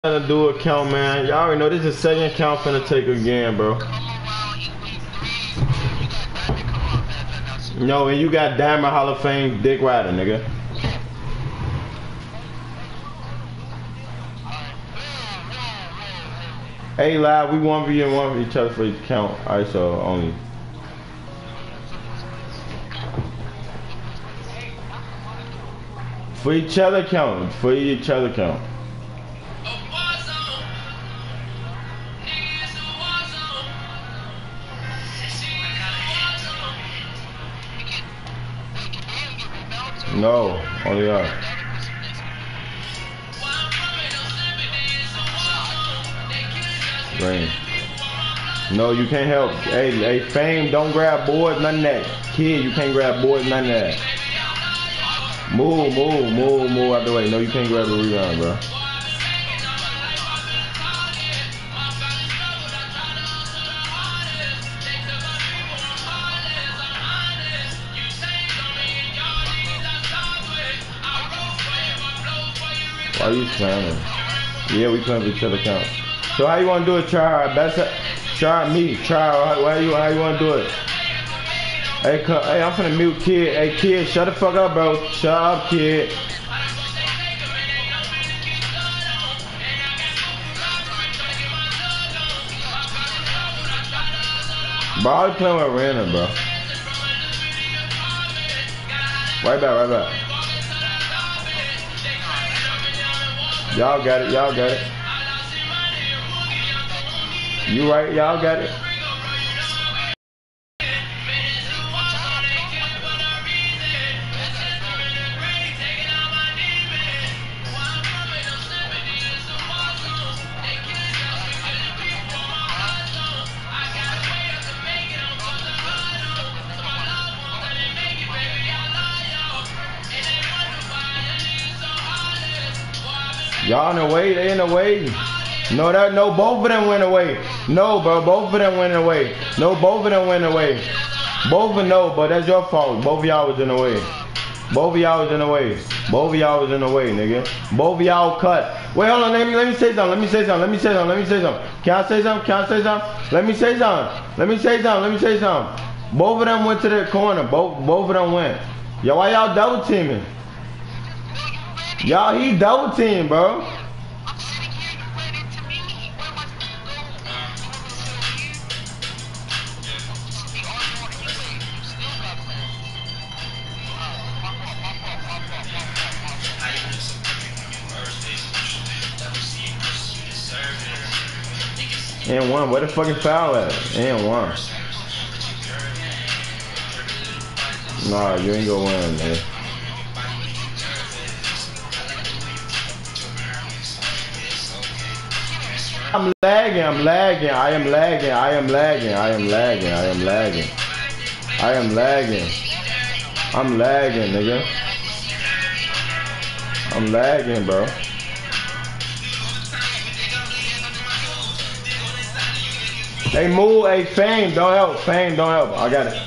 Gonna do a count, man. Y'all already know this is second count finna take again, bro. No, and you got Diamond Hall of Fame Dick Rider, nigga. Hey, live, we 1v1 for each other for each count. Alright, so only. For each other count. For each other count. No, only us. Rain. No, you can't help. Hey, Fame, don't grab boards, none of that. Kid, you can't grab boards, none of that. Move out the way. No, you can't grab the rebound, bro. Why are you spamming? Yeah, we playing for each other count. So how you want to do it? Try me. How you want to do it? Hey, I'm finna mute kid. Hey, kid, shut the fuck up, bro. Shut up, kid. Bro, I was playing with random, bro. Right back. Y'all got it. You right, y'all got it. Y'all in the way, they in the way. No, both of them went away. No, bro, both of them went away. No, both of them went away. But that's your fault. Both of y'all was in the way. Both of y'all was in the way, nigga. Both of y'all cut. Wait, hold on, let me say something. Can I say something? Let me say something. Both of them went to the corner. Both of them went. Yo, why y'all double teaming? Y'all, he double team, bro. And one, where the fucking foul at? And one. Nah, you ain't gonna win, man. I'm lagging, I am lagging, nigga. I'm lagging, bro. Hey, move, hey, Fame, don't help. I got it.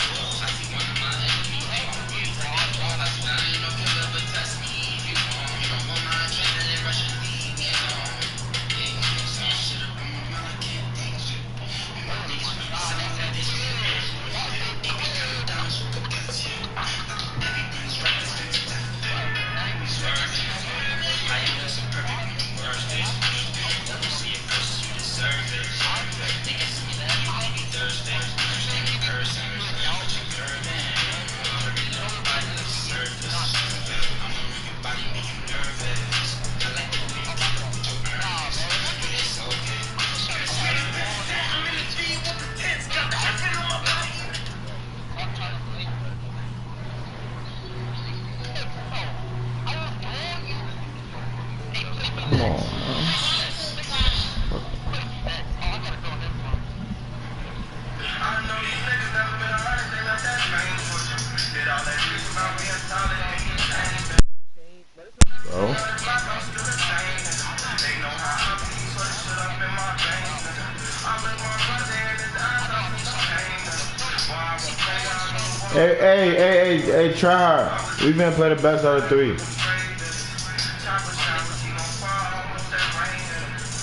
Hey, try hard. We've been playing the best out of three.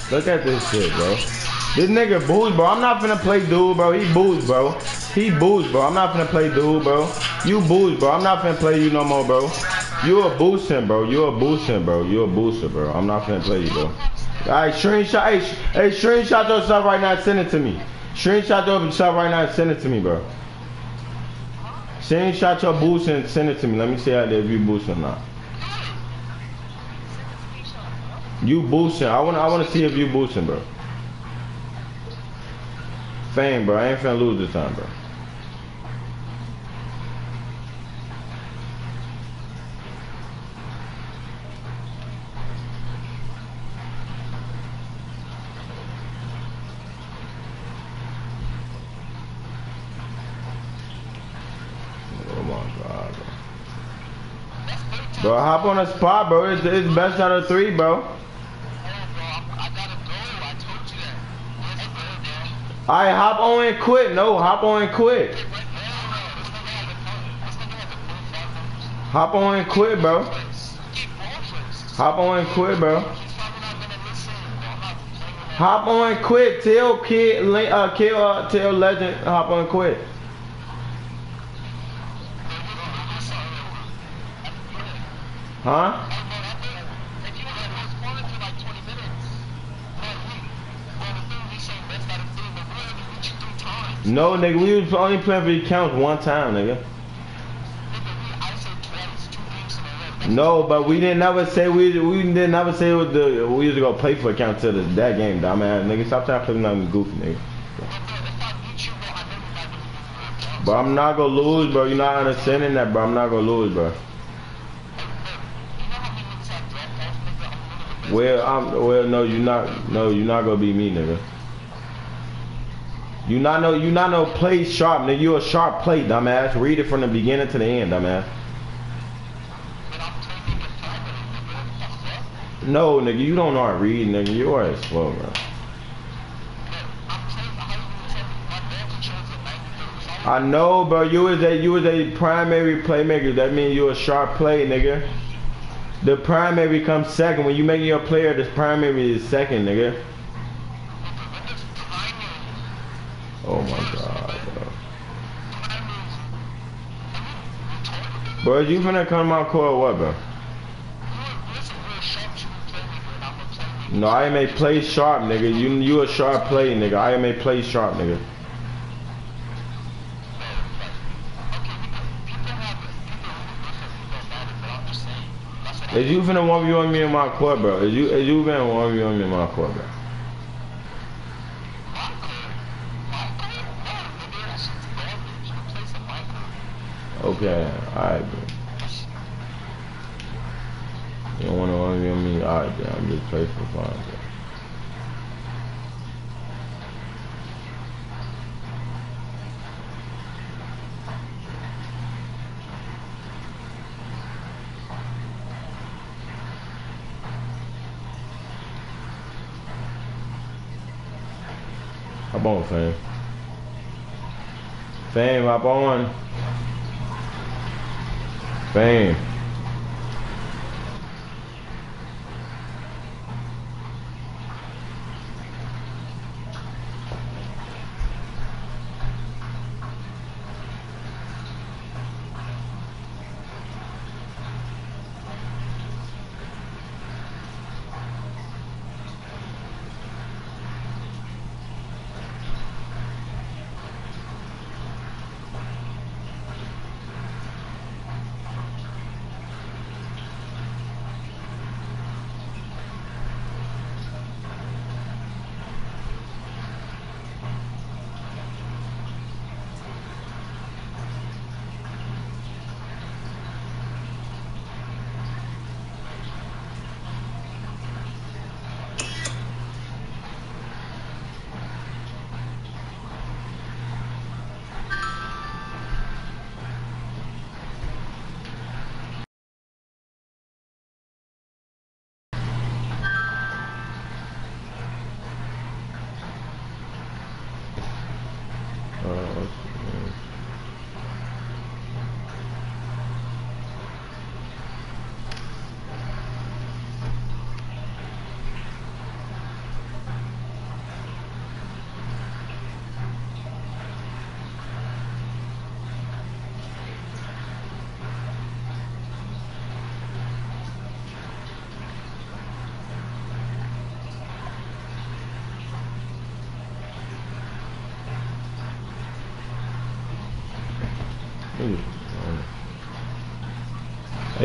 Look at this shit, bro. This nigga booze, bro. I'm not finna play dude, bro. He booze, bro. He booze, bro. I'm not finna play dude, bro. You booze, bro. I'm not finna play you no more, bro. You a boosting, bro. You a boosting, bro. You a booster, bro. I'm not finna play you, bro. Alright, screenshot. Hey, screenshot your stuff right now and send it to me. Screenshot your stuff right now and send it to me, bro. Screenshot your boost and send it to me. Let me see if you boosting or not. You boosting. I wanna see if you boosting, bro. Fame, bro. I ain't finna lose this time, bro. Oh my God, bro. Bro, hop on a spot, bro. It's best out of 3, bro. Alright, hop on and quit. No, hop on and quit. Hop on and quit, bro. Hop on and quit, bro. Hop on and quit. Tell tell Legend, hop on and quit. Huh? No, nigga, we was only playing for the counts one time, nigga. No, but we didn't never say we didn't never say it was we used to go play for a count till that game, dumbass nigga. Stop trying to play nothing goofy, nigga. But I'm not gonna lose, bro. You're not understanding that, bro. I'm not gonna lose, bro. Well, no, you're not. No, you're not gonna be me, nigga. You not know play sharp, nigga. You a sharp play, dumbass. Read it from the beginning to the end, dumbass. No, nigga, you don't know how to read, nigga. You are slow, bro. I know, bro. You was a primary playmaker. That means you a sharp play, nigga. The primary comes second. When you make your player, this primary is second, nigga. Oh my God, bro. Bro, you finna come out court or what, bro? No, I am a play sharp, nigga. You a sharp play, nigga. I am a play sharp, nigga. Is you finna 1v1 me in my court, bro? Is you finna 1v1 me in my court, bro? Okay, alright, bro. You don't wanna 1v1 me? Alright, bro. I'm just play for fun, bro. Hop on, fam. Fam, hop on. Fam.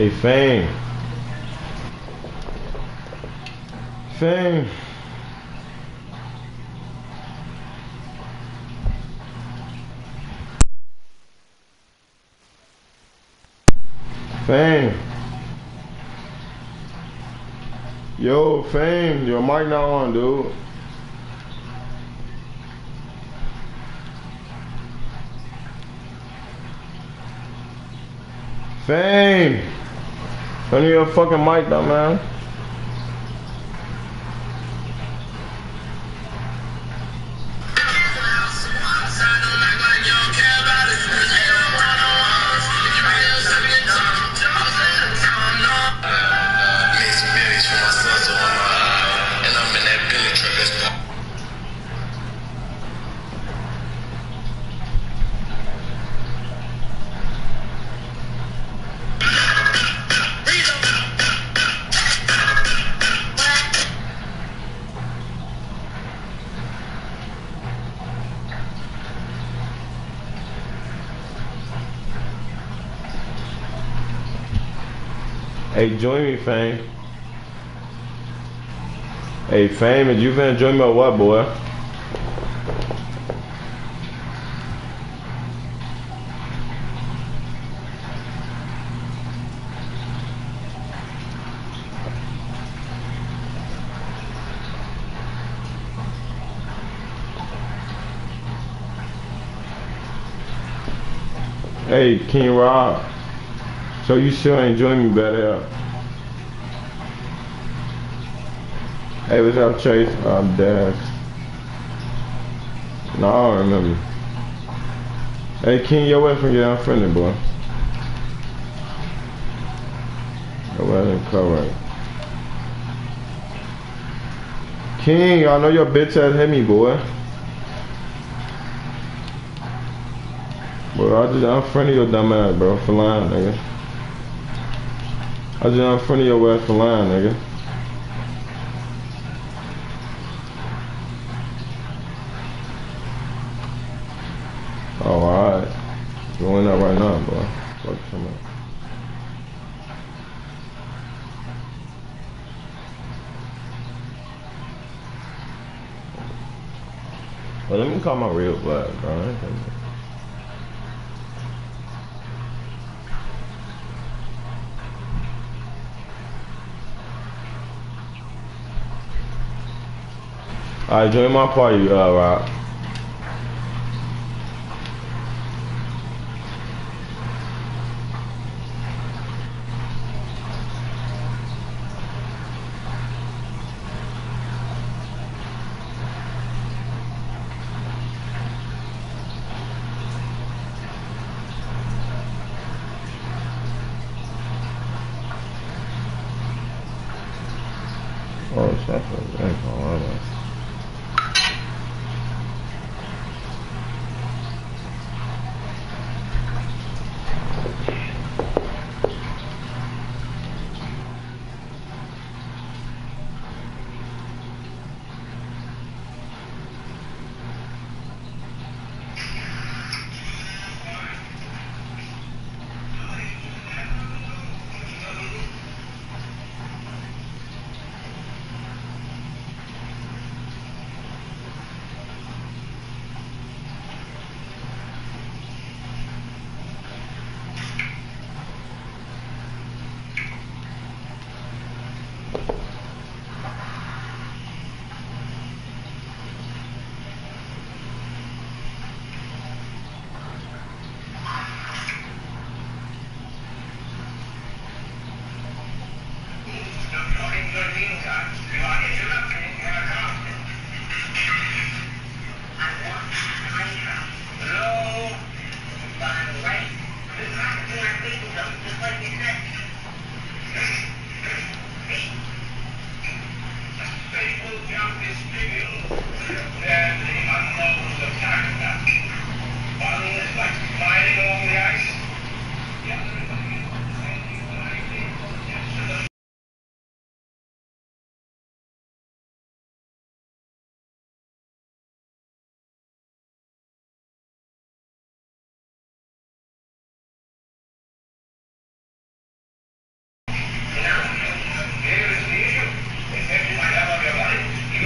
Hey, Fame. Fame. Fame. Yo, Fame. Your mic not on, dude. Fame. Turn your fucking mic down, man. Hey, join me, Fame. Hey, Fame, is you finna join me or what, boy? Hey, King Rob. So you still ain't join me better. Hey, what's up, Chase? I'm dead. No, I don't remember. Hey, King, your way from your unfriendly, boy. Your way didn't cover. King, I know your bitch ass hit me, boy. Bro, I just unfriended your dumb ass, bro, for lying, nigga. I just unfriended your ass for lying, nigga. Oh, alright. Going up right now, bro. Fuck somebody. Well, let me call my real black, bro. Alright, join my party, Rob. Oh, shit.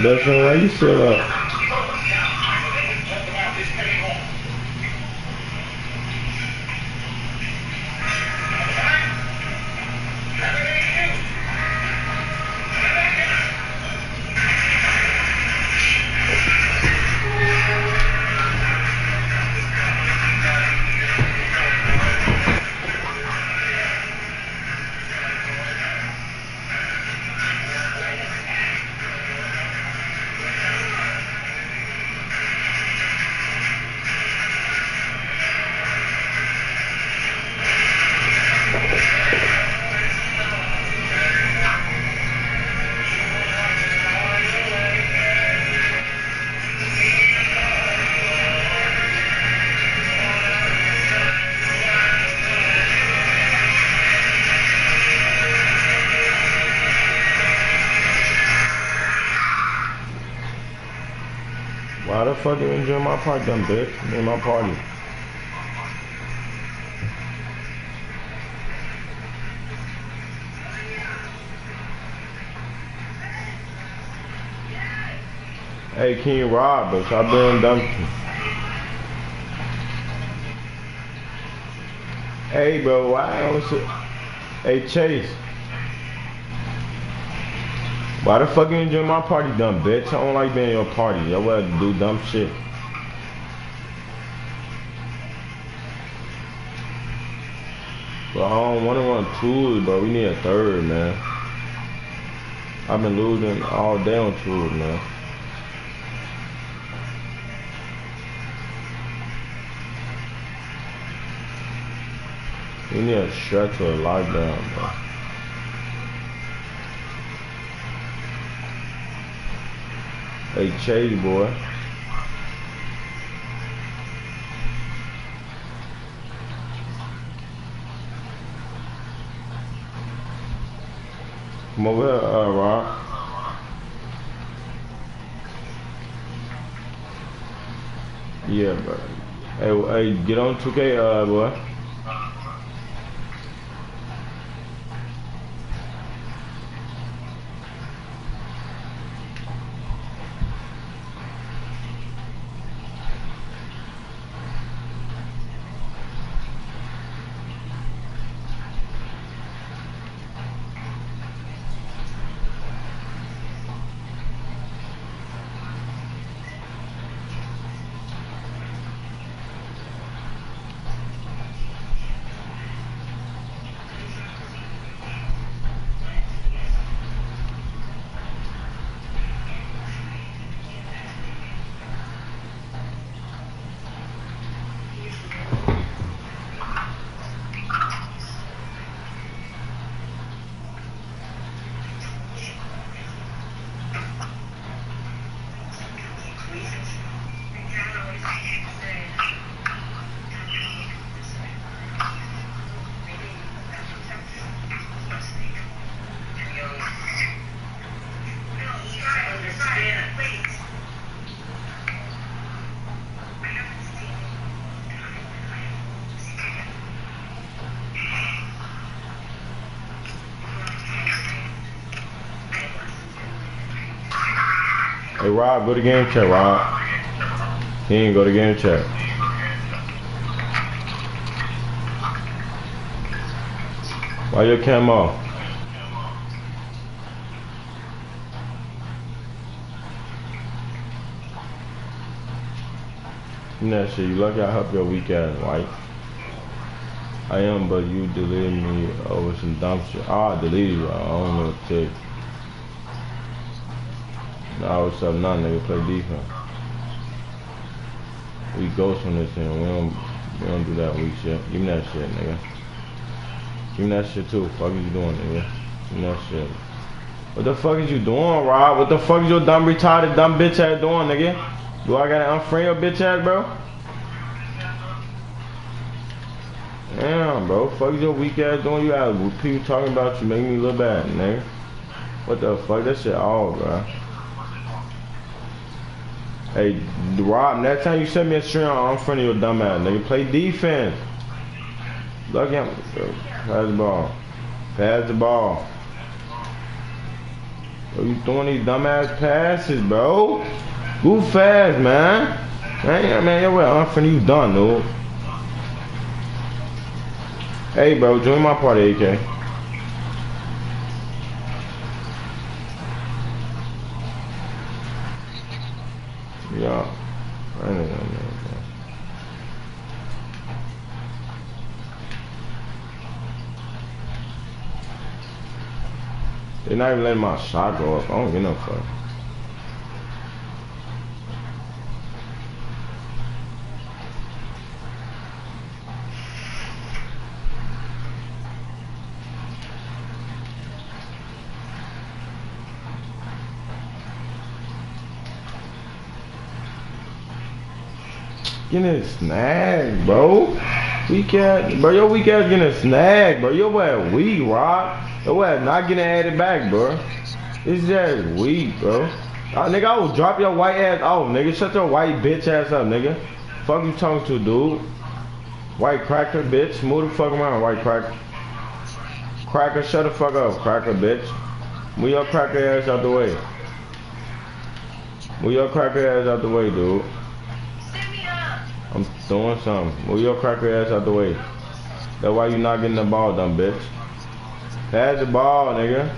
That's all right. You still up? Why the fuck you enjoy my party, dumb bitch? Me and my party. Hey, King Rob, bro, stop being dumb. Hey, bro, why I don't sit? Hey, Chase. Why the fuck you enjoy my party, dumb bitch? I don't like being in your party. I want to do dumb shit. But I don't want to run tools, bro. We need a third, man. I've been losing all day on tools, man. We need a stretch or a lockdown, bro. Hey, Chase, boy. Come over here, Rob. Yeah, bro. Hey, get on 2K, boy. Hey, Rob, go to game chat, Rob. He ain't go to game chat. Why your cam off? That shit, you lucky I help your weak ass wife. I am, but you deleted me over some dumb shit. I deleted you, I don't know what to take. Nah, what's up, nah, nigga, play defense. We ghost on this thing, we don't do that weak shit. Give me that shit, nigga. Give me that shit too, fuck is you doing, nigga? Give me that shit. What the fuck is you doing, Rob? What the fuck is your dumb retarded dumb bitch ass doing, nigga? Do I gotta unfriend your bitch ass, bro? Damn, bro, fuck is your weak ass doing? You got people talking about you, making me look bad, nigga. What the fuck, that shit all, bro. Hey, Rob, next time you send me a stream, I'm in front of your dumb ass, nigga. Play defense. Look at him. Pass the ball. Pass the ball. Bro, you throwing these dumbass passes, bro? Go fast, man. Man, yo, I'm finna you done, dude. Hey, bro, join my party, AK. Yeah. I don't know. They're not even letting my shot go up. I don't get no fuck. Getting a snag, bro. Weak ass, bro. Your weak ass getting a snag, bro. Your ass weak, Rock. Your ass not getting added back, bro. It's just weak, bro. Nigga, I will drop your white ass off, nigga. Shut your white bitch ass up, nigga. Fuck you talking to, dude. White cracker, bitch. Move the fuck around, white cracker. Cracker, shut the fuck up, cracker, bitch. Move your cracker ass out the way. Move your cracker ass out the way, dude. I'm doing something. Move your cracker ass out the way. That's why you not getting the ball done, bitch. Pass the ball, nigga.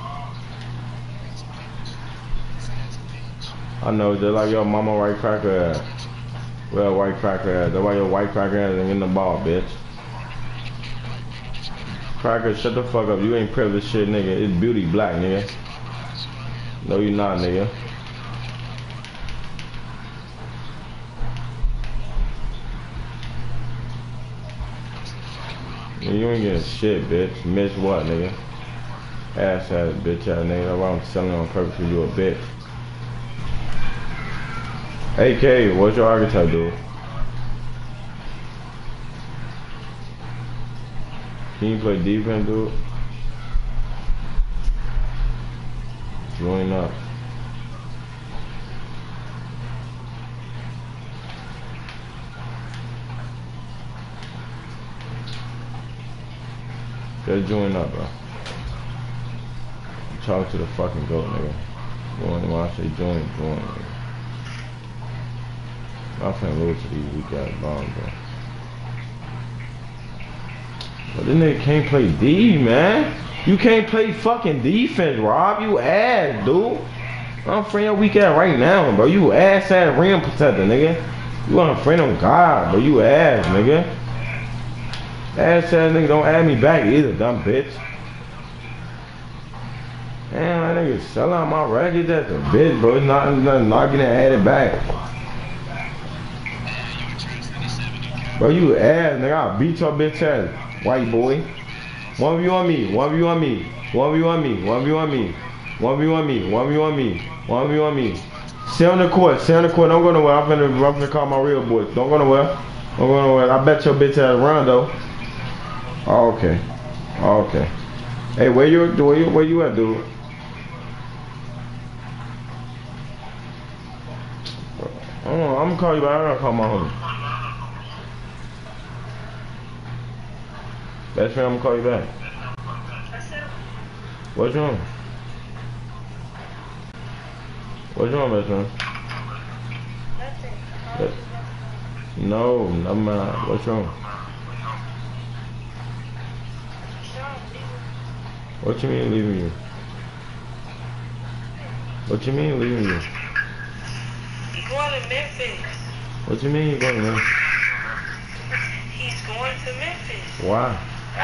I know, just like your mama white cracker ass. Well, white cracker ass. That's why your white cracker ass ain't getting the ball, bitch. Cracker, shut the fuck up. You ain't privileged shit, nigga. It's beauty black, nigga. No, you not, nigga. You ain't getting shit, bitch. Miss what, nigga? Ass ass, bitch ass nigga. That's why I'm selling on purpose because you a bitch. AK, what's your archetype, dude? Can you play defense, dude? Join up. Just join up, bro. Talk to the fucking goat, nigga. When I say join, nigga. I'm finna lose to these weak ass bombs, bro. But this nigga can't play D, man. You can't play fucking defense, Rob. You ass, dude. I'm friend your weak ass right now, bro. You ass rim protector, nigga. You want a friend on God, bro. You ass, nigga. Ass nigga, don't add me back either, dumb bitch. Damn, that nigga selling out my record. That's a bitch, bro. It's not getting added back. Bro, you ass, nigga. I'll beat your bitch ass, white boy. 1v on me, 1v on me, 1v on me, 1v on me, 1v on me, 1v on me, 1v on me. Stay on the court, stay on the court. Don't go nowhere. I'm finna call my real boys. Don't go nowhere. Don't go nowhere. I bet your bitch ass run though. Oh, okay. Oh, okay. Hey, where you at, dude? I'm gonna call you back. I gotta call my homie. Best friend, I'm gonna call you back. What's wrong? What's wrong, best friend? Nothing. No, never mind. What's wrong? What you mean leaving you? What you mean leaving you? He's going to Memphis. What you mean you going to Memphis? He's going to Memphis. Why?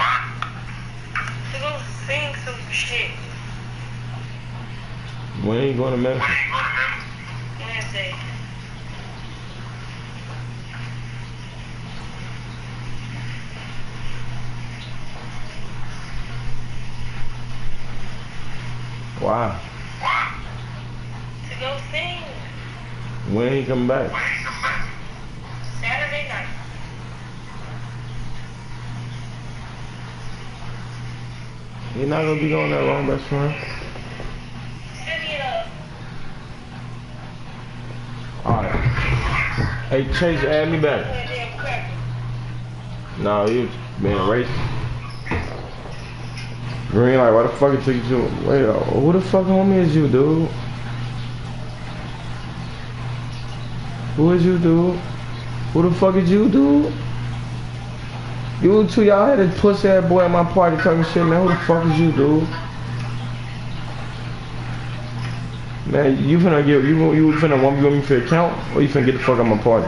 To go sing some shit. When are you going to Memphis? Wednesday. Why? To go sing. When he come back? Saturday night. You're not gonna be going that long, best friend. Set it up. Alright. Hey Chase, add me back. No, you being racist. Green, like, why the fuck it took you to? Wait, who the fuck homie is you, dude? Who is you, dude? Who the fuck is you, dude? You two, y'all had a pussy ass boy at my party talking shit, man. Who the fuck is you, dude? Man, you finna want me for your account, or you finna get the fuck out my party?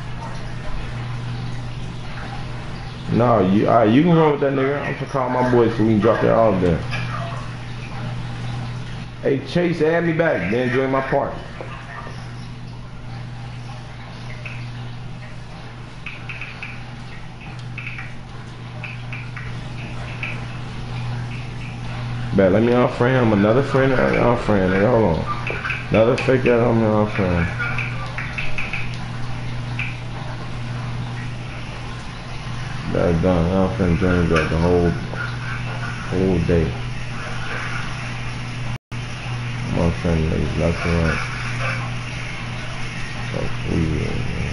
Nah, you can run with that nigga. I'm finna call my boys so we can drop that off there. Hey Chase, add me back, then join my party. Bet, let me unfriend him. Another friend, unfriend nigga. Hold on. Another fake ass homie unfriend. That's done. I'm finna join that the whole day. I'm unfriending niggas left and right. So weird, man.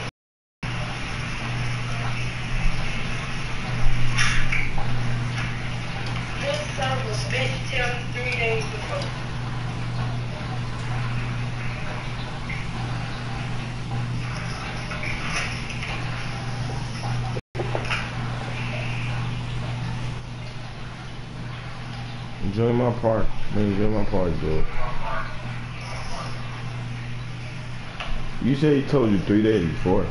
This son of a bitch tell me 3 days before. Enjoy my part. Enjoy my part, dude. You said he told you 3 days before.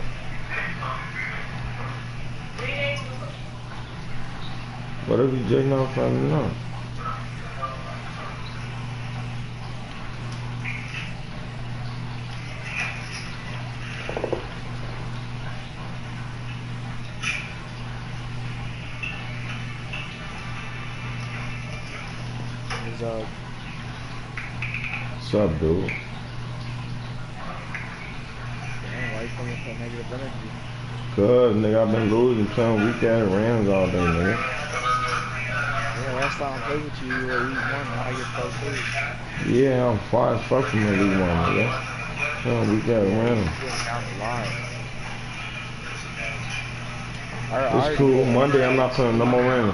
3 days before. What if you just not finding out? What's up, dude? Damn, why you coming so negative energy? Cause nigga, I've been losing playing weak ass Rams all day, nigga. Yeah, last time I played with you, you were week 1, now I get pro 2. Yeah, I'm far as fuck from the league one, nigga. Playing weak ass Rams. Down the line. It's cool. Monday I'm not playing no more Rams.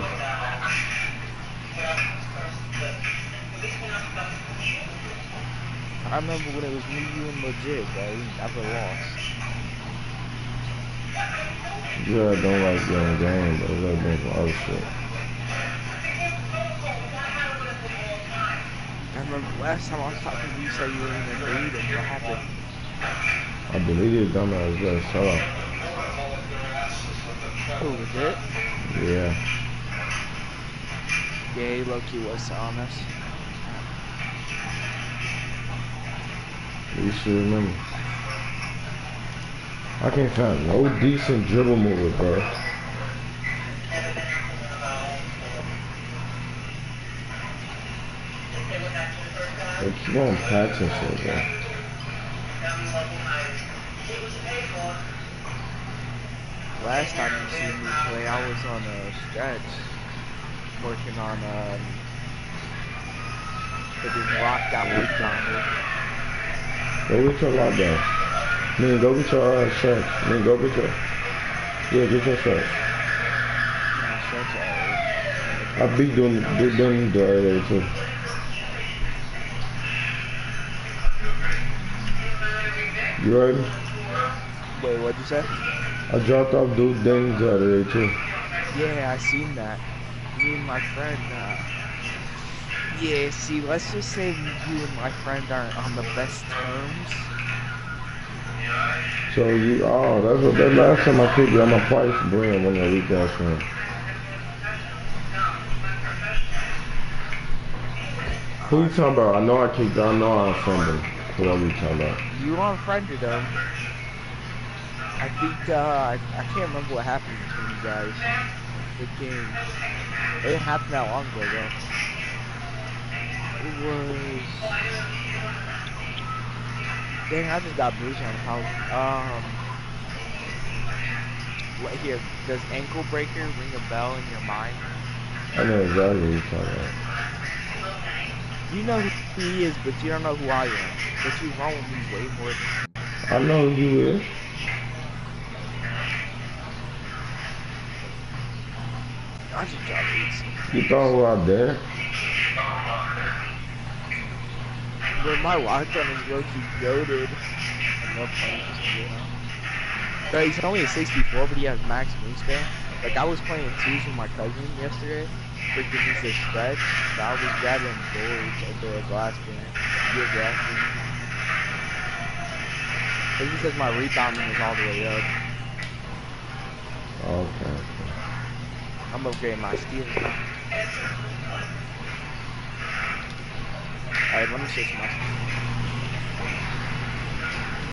I remember when it was me, you, and Legit, bro. We never lost. Yeah, I don't like getting game, but I like doing some other shit. I remember last time I was talking to you, you said you were in the lead, and what happened? I deleted dumbass, just shut up. Who, Legit? Yeah. Yeah, he low-key was telling us. You should remember. I can't find no decent dribble mover, bro. They keep on patching shit, bro. Last time you seen me play, I was on a stretch, working on, getting locked out with Johnny. Go get your lockdown. Man, go get your shirts. Man, go get your... Yeah, get your shirts. I beat them the other day, too. You ready? Wait, what'd you say? I dropped off dude Dings the other day, too. Yeah, I seen that. Me and my friend, yeah, see, let's just say you and my friend aren't on the best terms. So that's what that last time I kicked you on my price brand when I weak ass friend. Who you talking about? I know I kicked I know I offended him. Who are you talking about? You unfriended him. I think, I can't remember what happened between you guys. The game. It didn't happen that long ago, though. It was... Dang, I just got bruised on the house. What here? Does ankle breaker ring a bell in your mind? I know exactly what you're talking about. You know who he is, but you don't know who I am. But you wrong with me way more than him. I know who you is. I just dropped 8. You thought we were out there? Bro, my lockdown is low-key goated. No pun, just, you know. Bro, he's only a 64, but he has max wingspan. Like, I was playing twos with my cousin yesterday. Freaking he's a stretch. So I was grabbing boards over a glass bin. Get grassy. It's because my rebounding is all the way up. Okay. I'm upgrading my steals now. Alright, let me switch my steals.